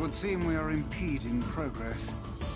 would seem we are impeding progress.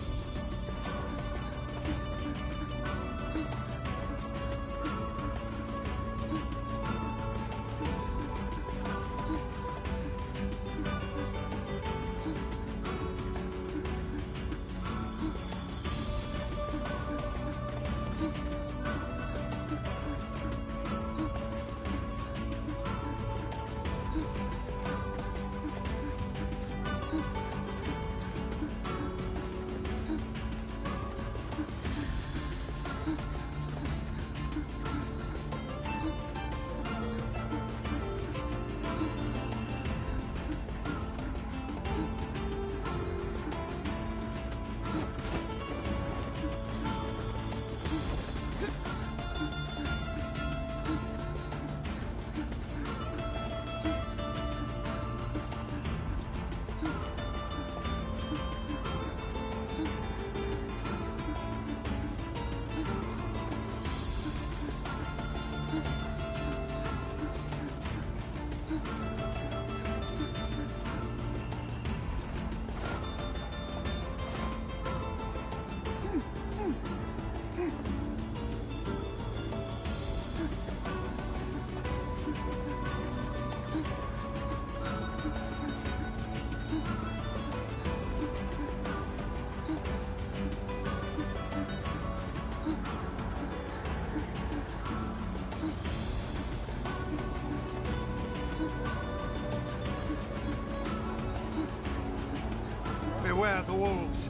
Beware the wolves!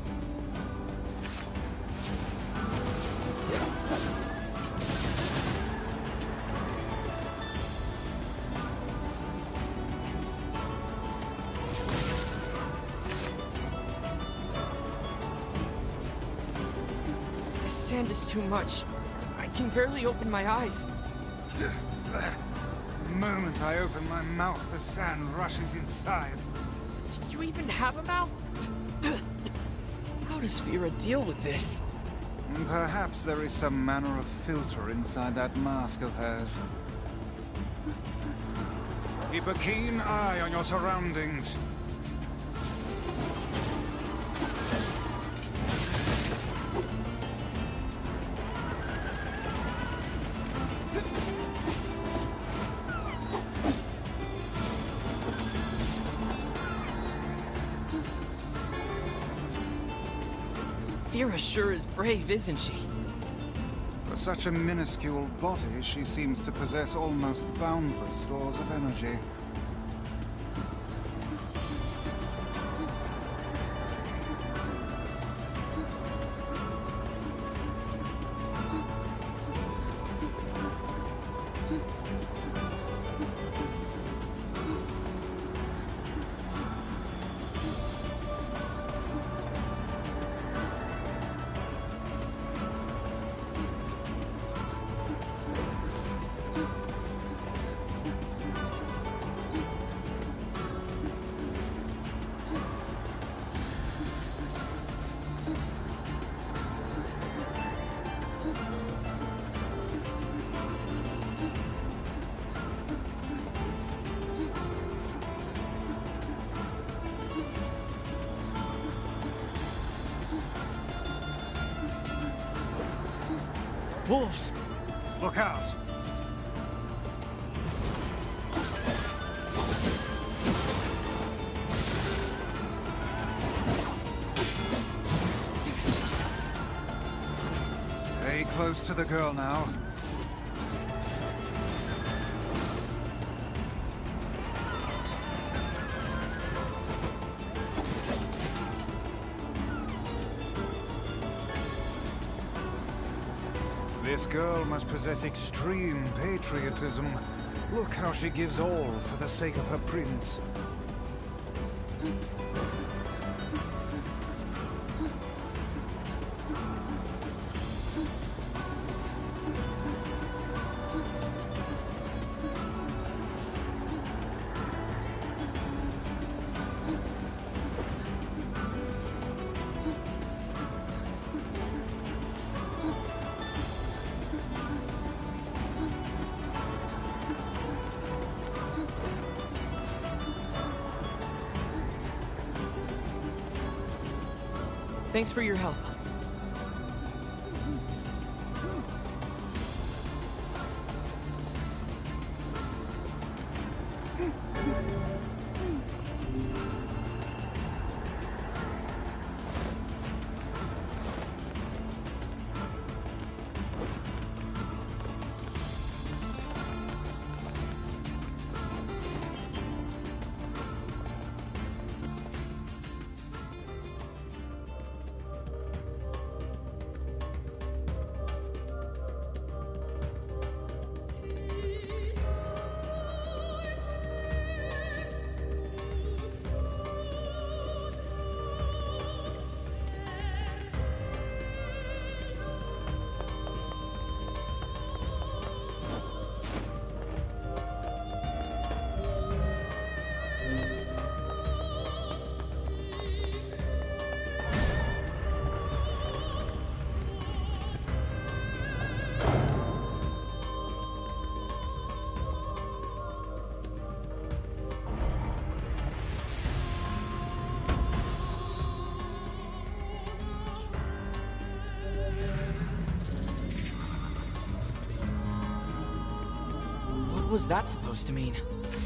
This sand is too much. I can barely open my eyes. The moment I open my mouth, the sand rushes inside. Do you even have a mouth? How does Fira deal with this? Perhaps there is some manner of filter inside that mask of hers. Keep a keen eye on your surroundings. Fira sure is brave, isn't she? For such a minuscule body, she seems to possess almost boundless stores of energy. Wolves! Look out! Stay close to the girl now. This girl must possess extreme patriotism. Look how she gives all for the sake of her prince. Thanks for your help. What was that supposed to mean?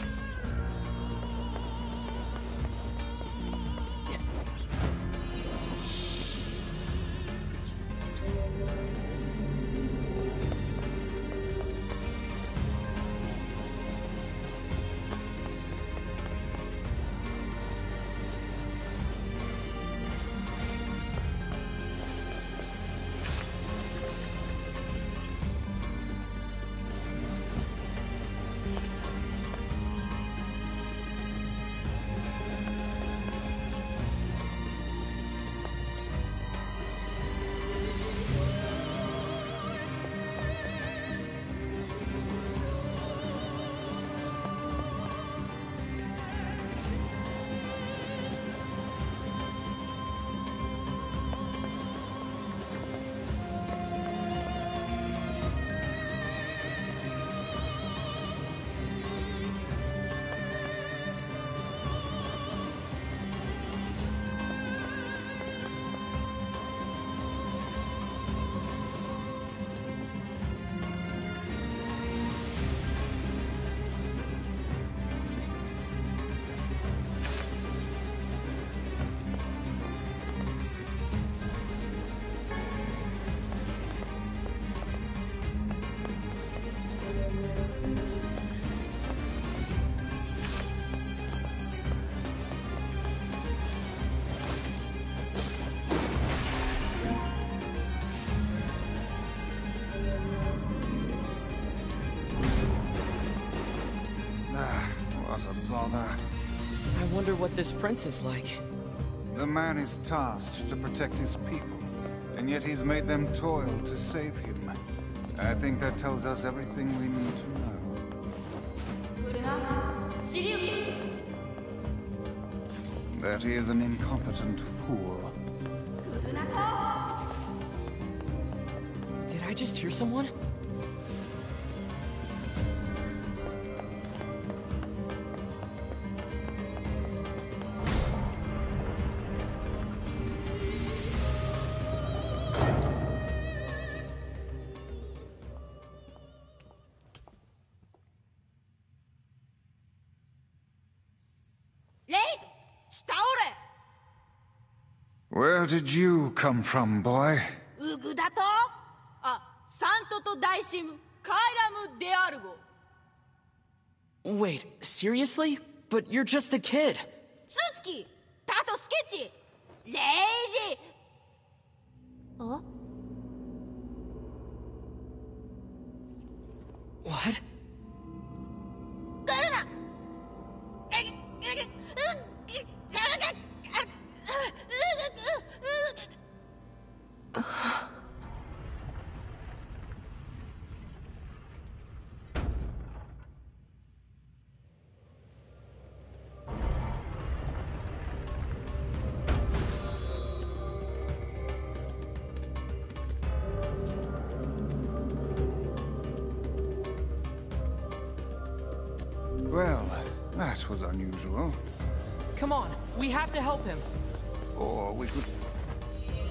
What a bother. I wonder what this prince is like. The man is tasked to protect his people, and yet he's made them toil to save him. I think that tells us everything we need to know. That he is an incompetent fool. Did I just hear someone? Where did you come from, boy? Wait, seriously? But you're just a kid. What? Well, that was unusual. Come on, we have to help him. Or we could...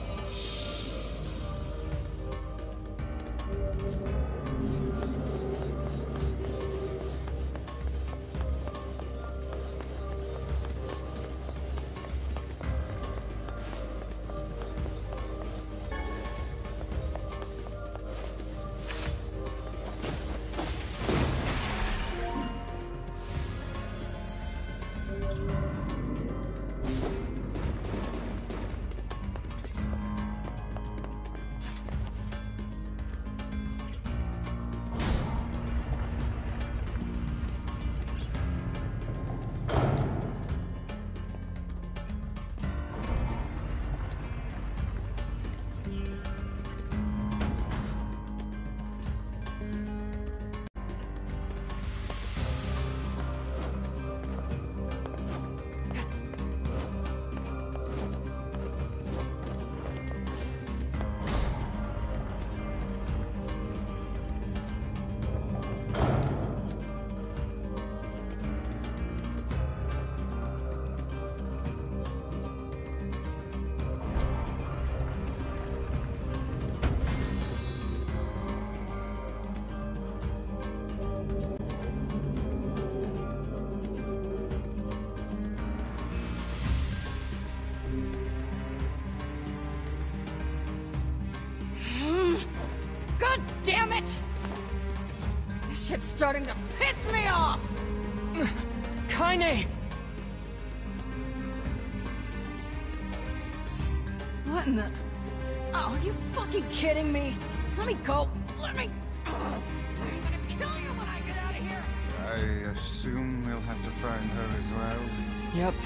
it! This shit's starting to piss me off! Kaine! What in the... Oh, are you fucking kidding me? Let me go. Let me... I'm gonna kill you when I get out of here! I assume we'll have to find her as well. Yep.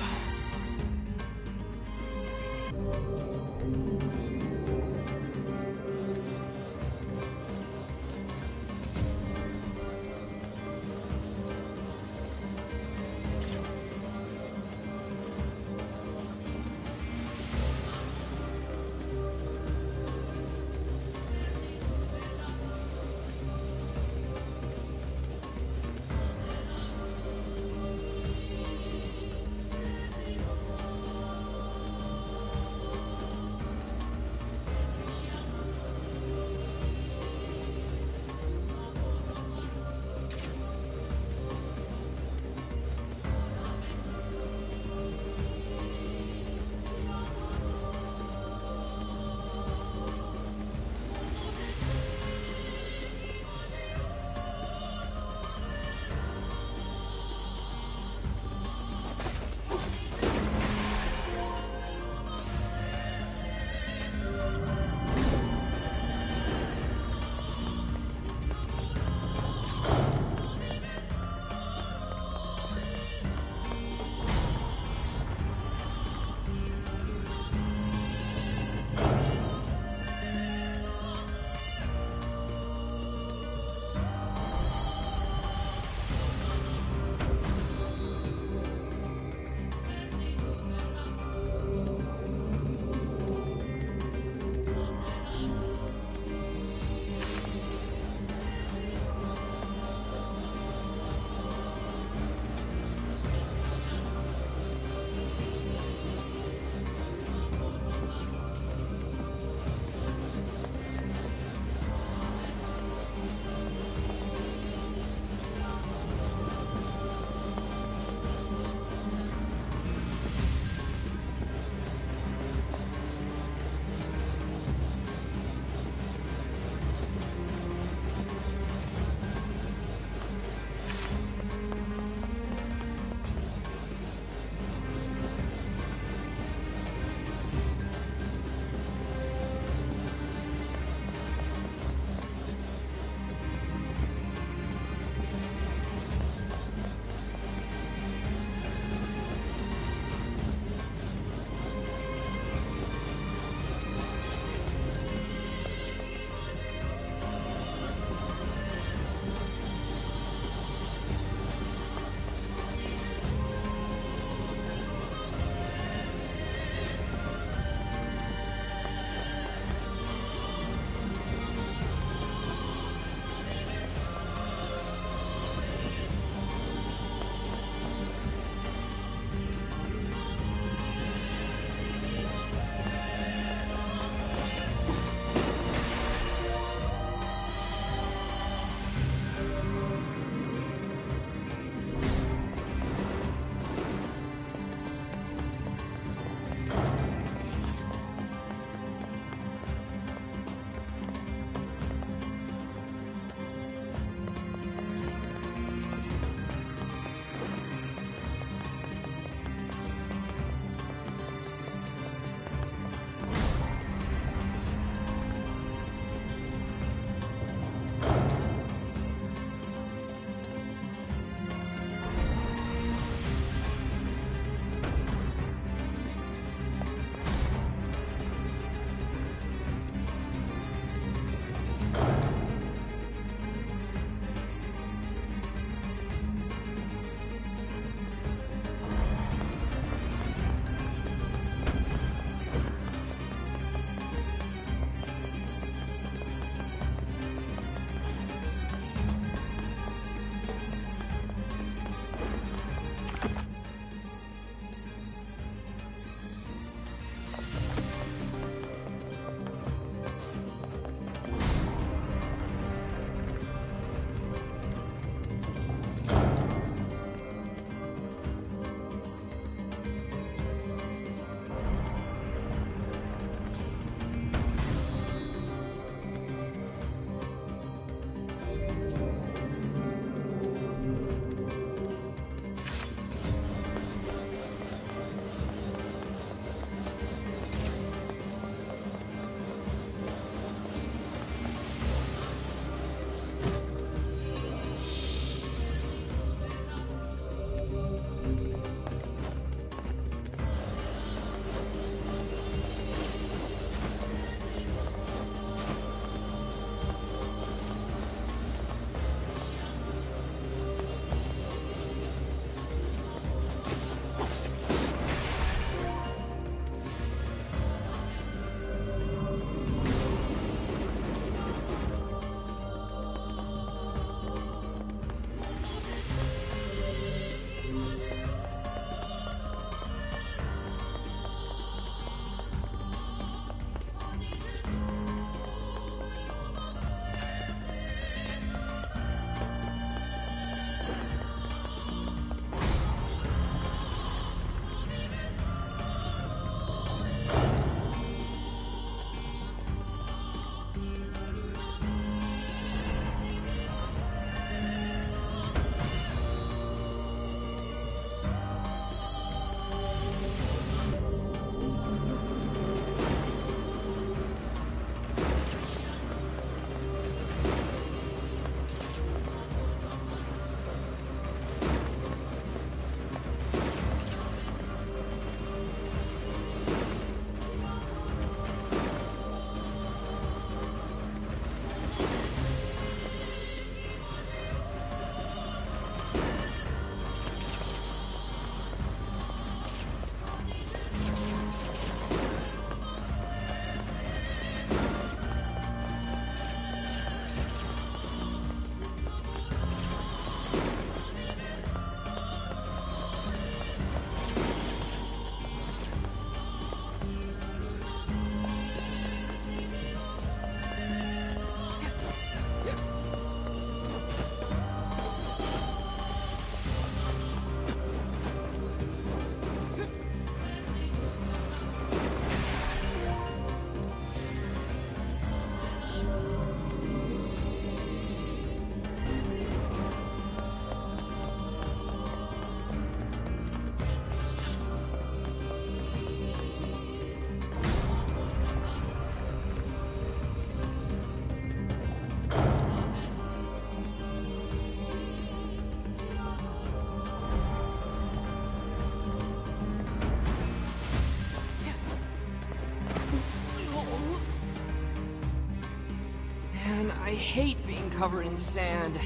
man, I hate being covered in sand.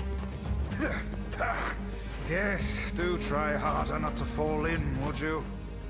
Yes, do try harder not to fall in, would you?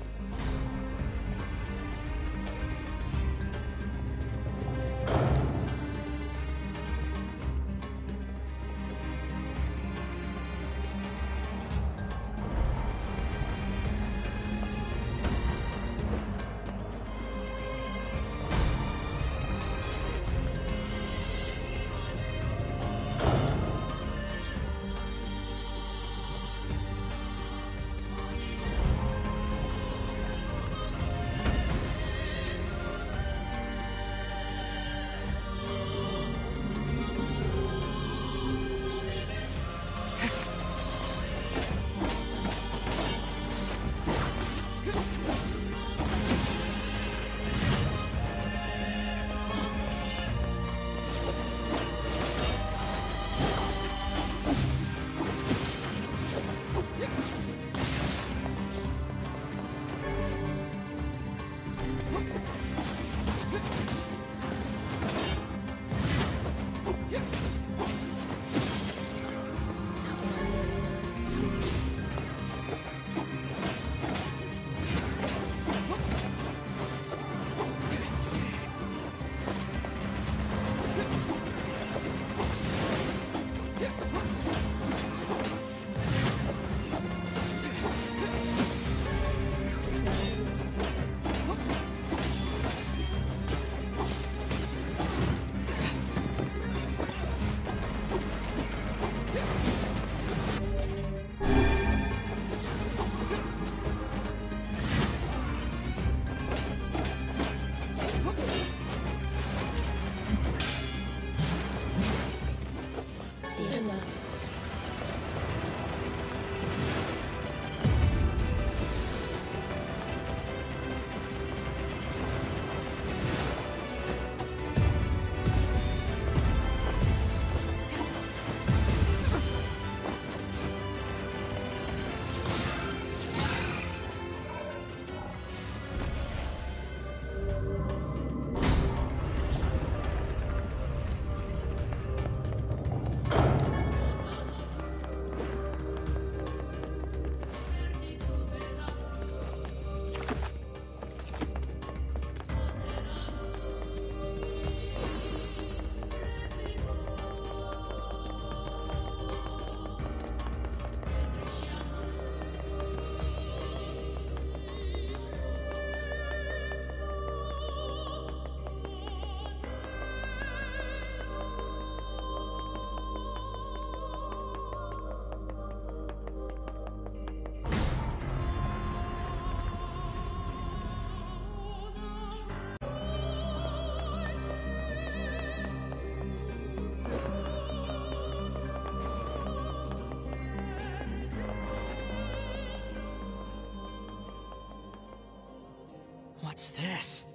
What's this?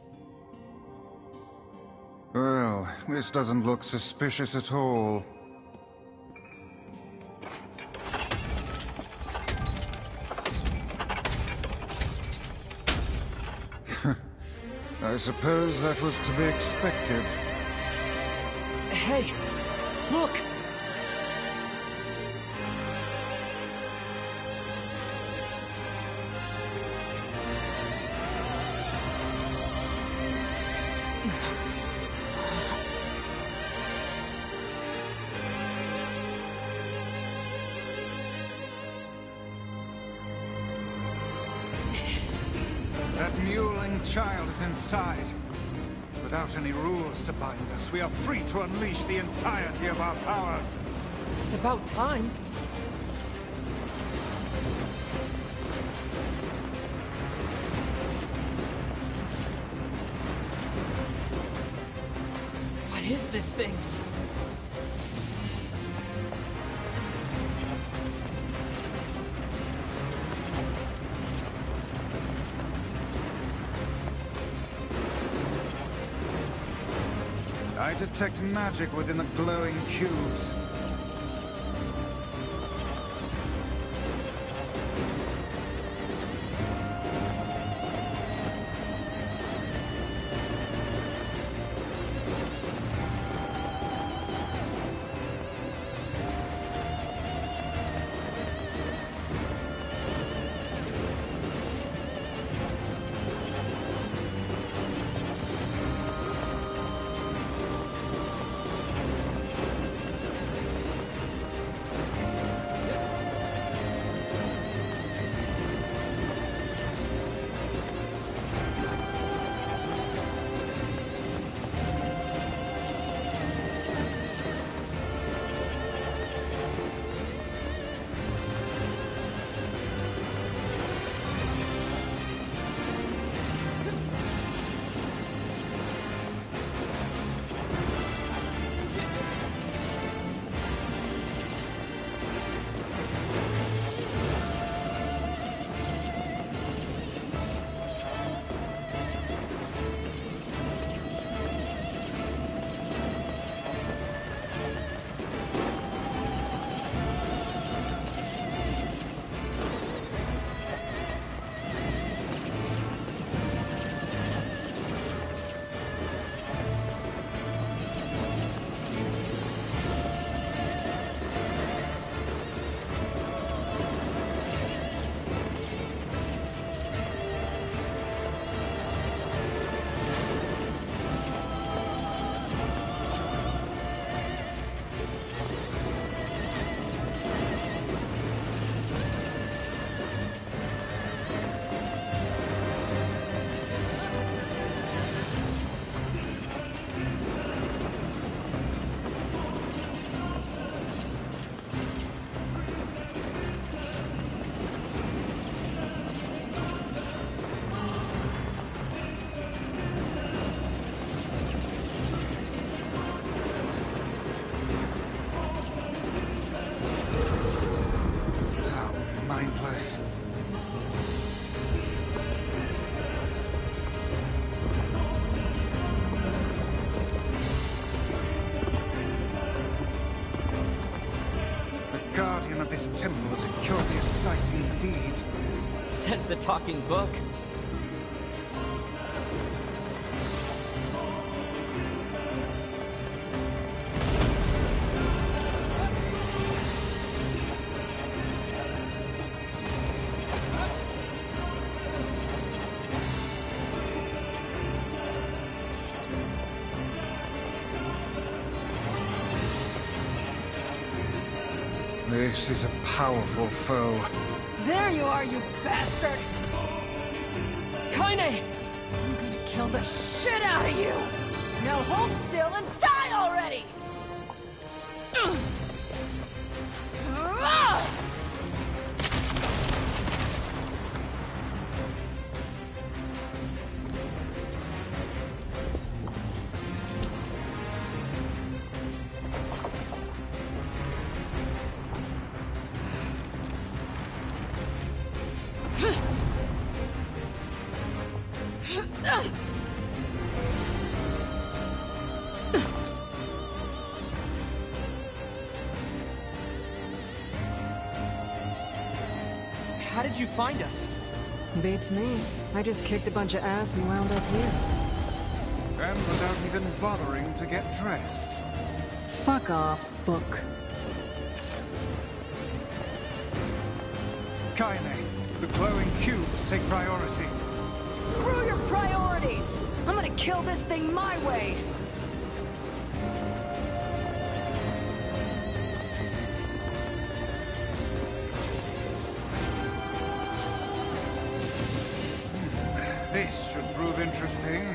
Well, this doesn't look suspicious at all. I suppose that was to be expected. Hey, look! That mewling child is inside. Without any rules to bind us, we are free to unleash the entirety of our powers. It's about time. What is this thing? I detect magic within the glowing cubes. construction of this temple is a curious sight indeed. Says the talking book. This is a powerful foe. There you are, you bastard! Kaine! I'm gonna kill the shit out of you! Now hold still and die already! How did you find us? Beats me. I just kicked a bunch of ass and wound up here. And without even bothering to get dressed. Fuck off, book. Kaine, the glowing cubes take priority. Screw your priorities! I'm gonna kill this thing my way! This should prove interesting.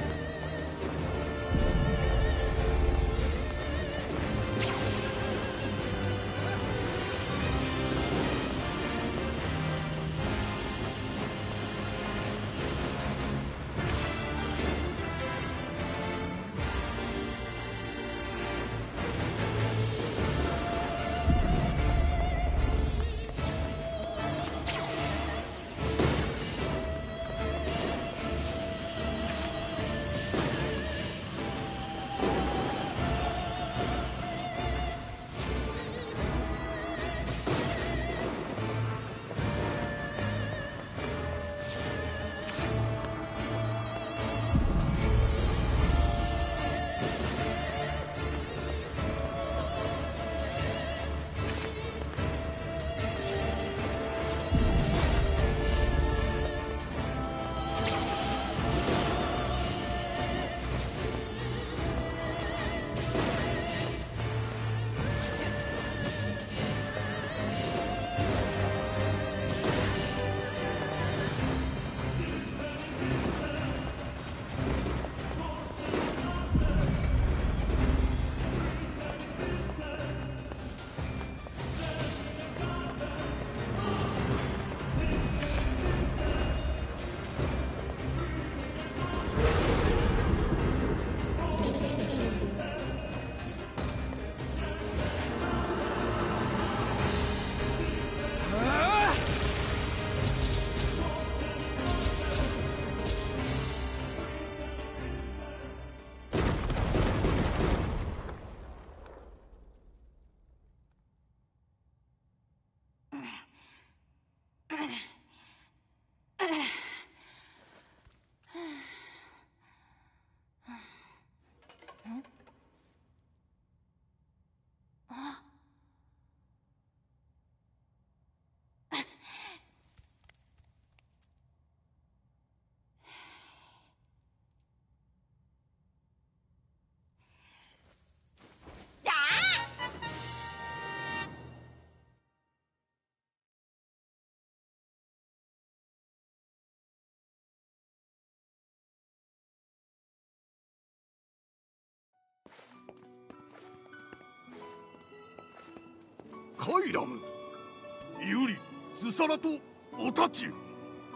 カイラム、ユリ、ズサラとオタチュ、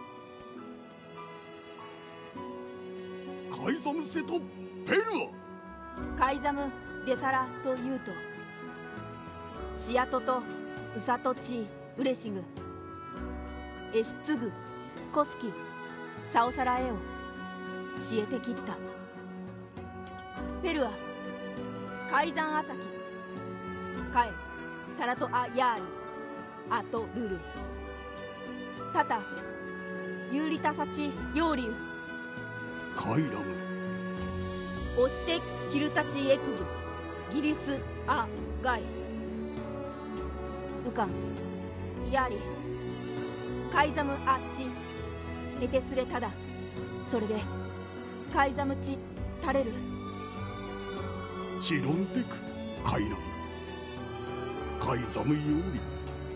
カイザムセとペルア、 カイザム・デサラとユウト、シアトとウサトチ・ウレシグ、エシツグ、コスキ、サオサラエオ、シエテキッタ、ペルア、カイザンアサキ、カエ、サラトア・ヤーリ、 あとルルタタユーリタサチヨーリュカイラムオステキルタチエクグギリスアガイウカンヤリカイザムアッチエテスレタダそれでカイザムチタレルチロンテクカイラムカイザムヨーリ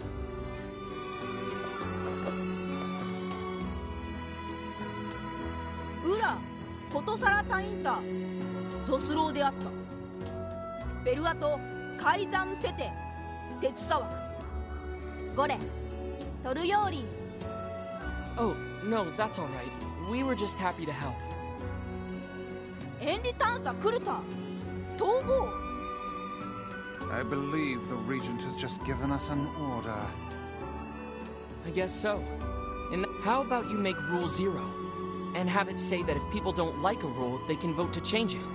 ウラコトサラタインタゾスローであったベルアとカイザンセテ鉄砂枠ゴレトルヨーリ Oh, no, that's all right. We were just happy to help. エンリ探査クルタ統合 I believe the Regent has just given us an order. I guess so. And how about you make Rule 0? And have it say that if people don't like a rule, they can vote to change it.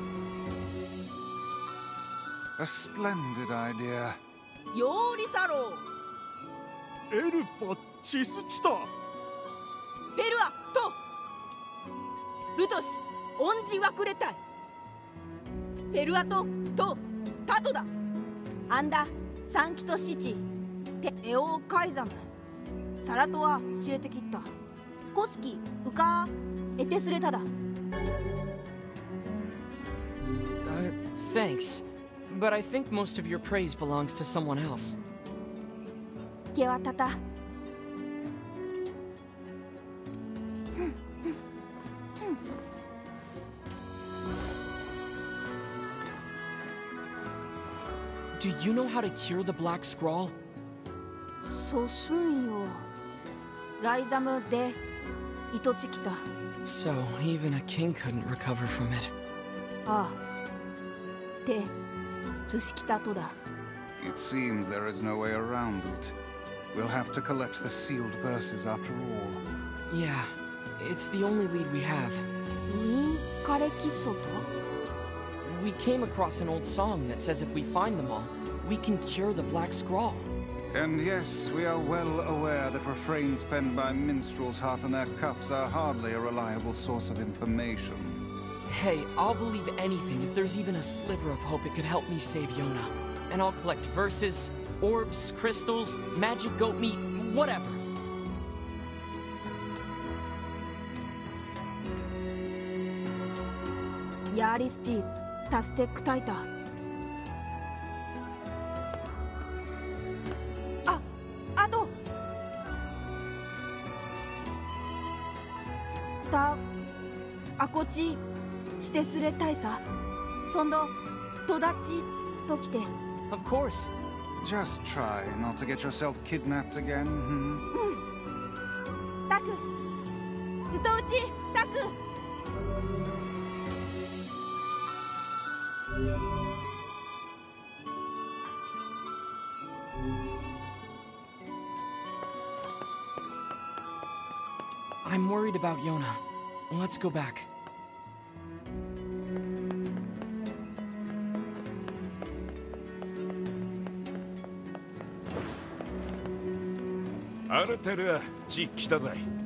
A splendid idea. ヨーリサローエルパチスチタベルアとルトスオンジワクレタイペルアとタトだアンダサンキトシチテエオカイザムサラトは教えてきったコスキウカエテスレタだ Thanks. But I think most of your praise belongs to someone else. ケワタタ Do you know how to cure the Black Scrawl? ソスンよライザムでイトチキタ So, even a king couldn't recover from it. ああでツシキタとだ It seems there is no way around it. We'll have to collect the sealed verses after all. Yeah, it's the only lead we have. ウィンカレキソト We came across an old song that says if we find them all, we can cure the Black Scrawl. And yes, we are well aware that refrains penned by minstrels half in their cups are hardly a reliable source of information. Hey, I'll believe anything if there's even a sliver of hope it could help me save Yona. And I'll collect verses, orbs, crystals, magic goat meat, whatever. Yaristi, Tastek Taita. Ato! Ta, Akochi, Shitesure Taisa. Sondo, Todachi, Tokite. Of course. Just try not to get yourself kidnapped again, hmm? Taku! Ntouchi, Taku! I'm worried about Yona. Let's go back. Aratera, 来たぜ。